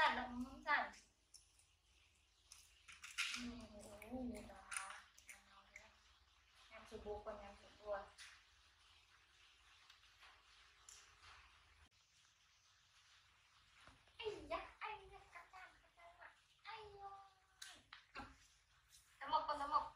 sàn đừng mắm sàn em sụp bùa con em sụp bùa anh dắt cắt cắt anh tấm một con tấm một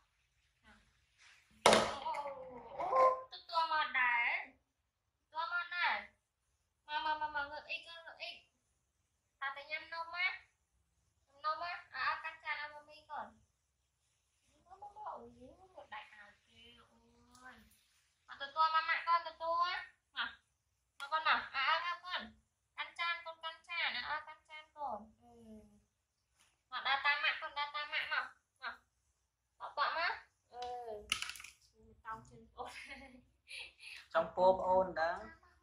tua mà đá tua mà đá mà ngược ít ta thấy nhâm nôm á cắt chan ăn mi còn nó một đại ảo kia ôi mà tua mà con tua mà con mà con cắt chan con cắt chan cắt chan còn mà data mạng mà bọ má tao chân ôn trong pop ôn đó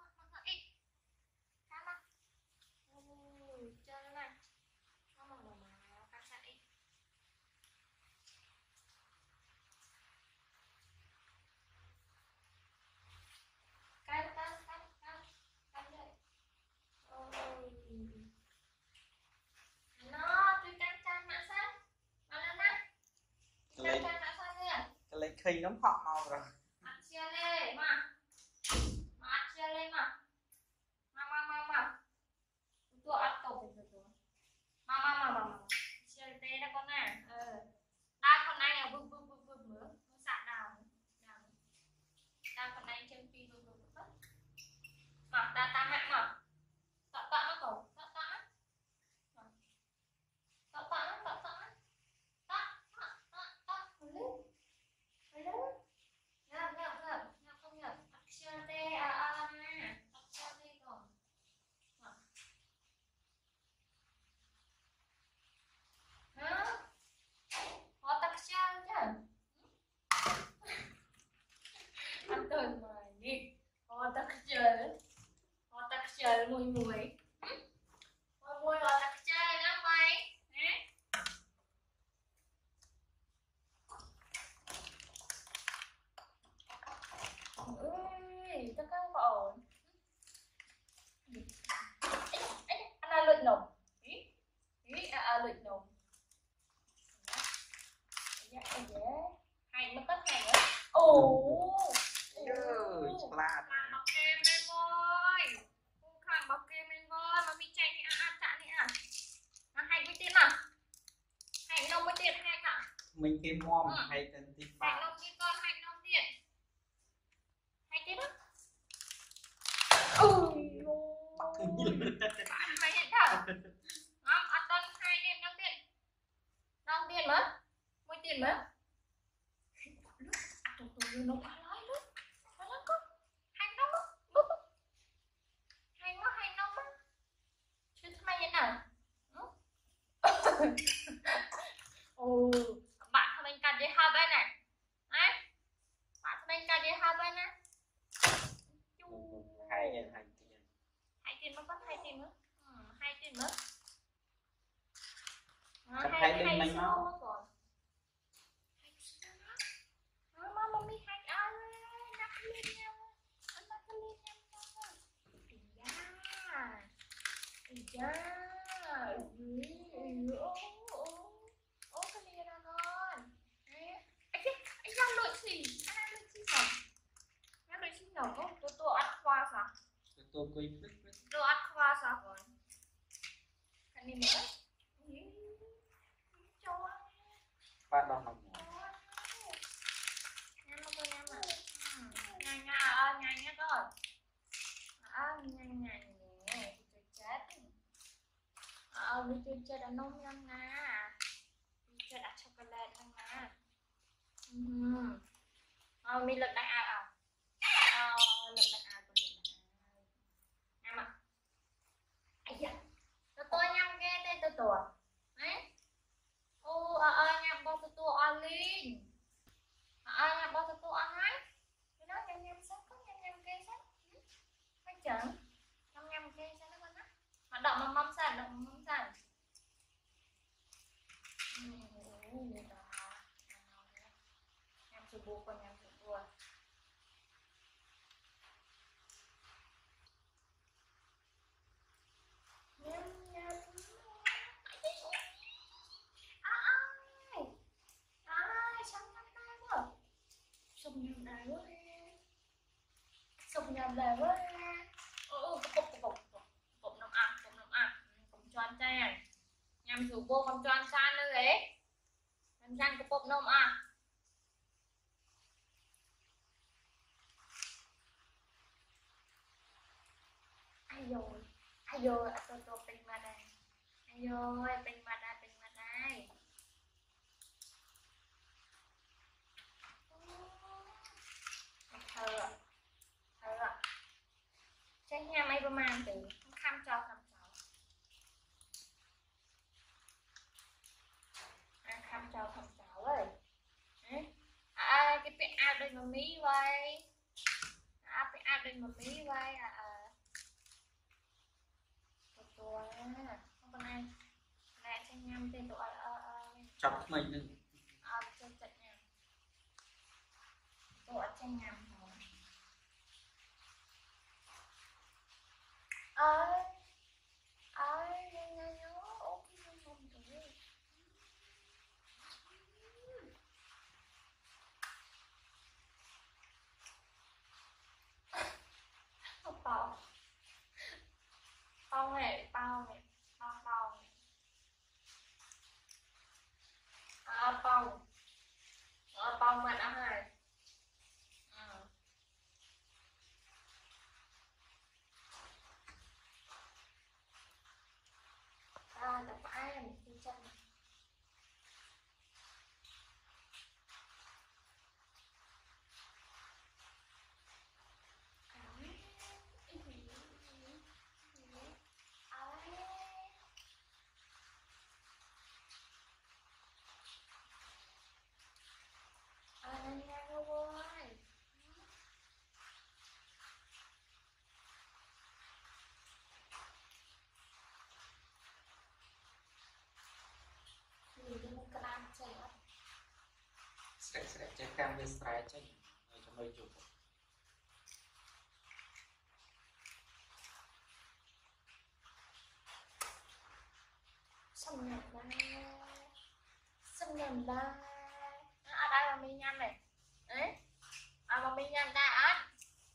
lấy khi nó họ màu rồi chia lên mà chia lên mà tôi ăn tổ rồi mà chia tê đó con này đa con này là bự nữa nó sạ đào đa con này chân phi bự mà đa ta mẹ mà tọa nó cổ tọa mùi vào đặc chơi lắm mày ơi tất cả các ổn anh là lụi nồng lụi nồng hành nó cất hành nữa ồ là bọc kem lên thôi khăn bọc kem lên thôi mà mình chạy đi chả đi hành với tiền hành nông với tiền hành mình kiếm mom hay tên tí hành nông đi con hành nông tiền hành tiền đó mày hiện thật ăn con hai đêm đong tiền mà mua tiền mà nó quá nói luôn nó lắm con hành nông hành nông chứ mày hiện nào bạn thằng mình cần gì hai bên này đấy bạn thằng mình cần gì hai bên này hai tiền mà có hai tiền nữa hai tiền nữa hai tiền mình nó mami hai ơi nắp lên nha nắp lên nha ô cái này là ngon anh đang lội xì anh lội xì nhỏ không tôi ăn khoa sao tôi quay tôi ăn khoa sao rồi cái này nữa cho ba đòn lòng nhanh nhá con nhanh chết đi chơi đàn nông nhanh nè đi chơi đặt chocolate nhanh nè mình lực đại ảo lực đại ảo em ạ tôi nhâm ghê tên tôi đấy nhâm bao tôi alin nhâm bao tôi ăn ấy cái đó nhâm sắc có nhâm ghê sắc phải chẳng nhâm ghê sao nó con á mà đậm mắm sàn em sụp bùa con em sụp bùa nhâm sông nhầm đài quá sông nhầm đài quá cục nằm cục cho anh trai nhằm rủ cô không cho anh san nữa đấy anh san cục nôm ai rồi tôi pin mà đây ai rồi pin mà đây thơ cái nhà mấy bữa mang từ khăm cho khăm cháu ơi cái bị ao đây mà mí vậy cái ao đây mà mí vậy tụi không còn ai lại cho nhâm tên tụi chọc mình nữa cho chật nhầm tụi cho nhầm ơi nhớ ok không tụi bao này bao mặt ăn này tập ai là mình chân sẽ chạy cam với sải chạy cho mấy chục xâm nhập đây ở đây mà mình nhâm này đấy mà mình nhâm đây á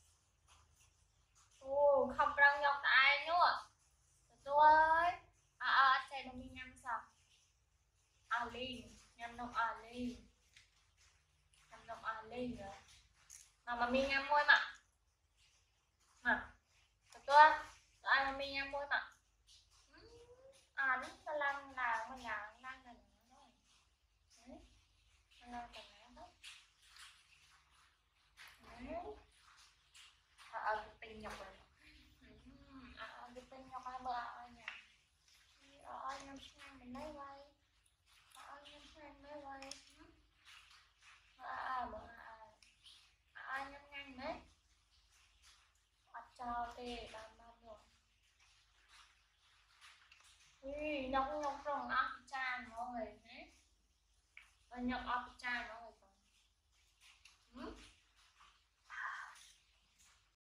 không răng nhọc ai nữa tôi ơi chạy mà mình nhâm sao nhâm nông lên rồi mà mình nhâm môi mà tôi ai mà mình nhâm môi mà đúng là lăng là mình lăng là nó đấy lăng là nó đấy cái tình nhọc rồi cái tình nhọc ai bơ nhỉ nhâm sang mình lấy quay nhâm sang lấy quay nhâm ngang đấy chào tê làm rồi nhóc rồng áp chan mọi người nhé nhóc áp chan